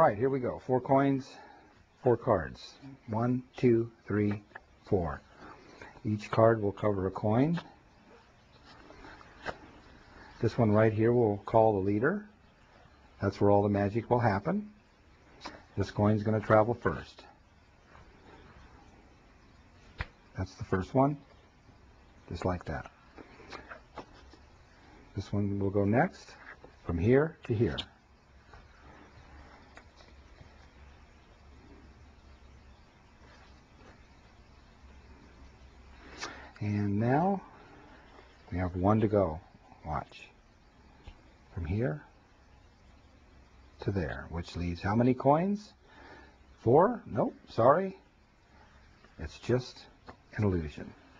right, here we go. 4 coins, 4 cards. 1, 2, 3, 4. Each card will cover a coin. This one right here will call the leader. That's where all the magic will happen. This coin's going to travel first. That's the first one, just like that. This one will go next, from here to here. And now we have 1 to go. Watch. From here to there, which leaves how many coins? 4? Nope, sorry. It's just an illusion.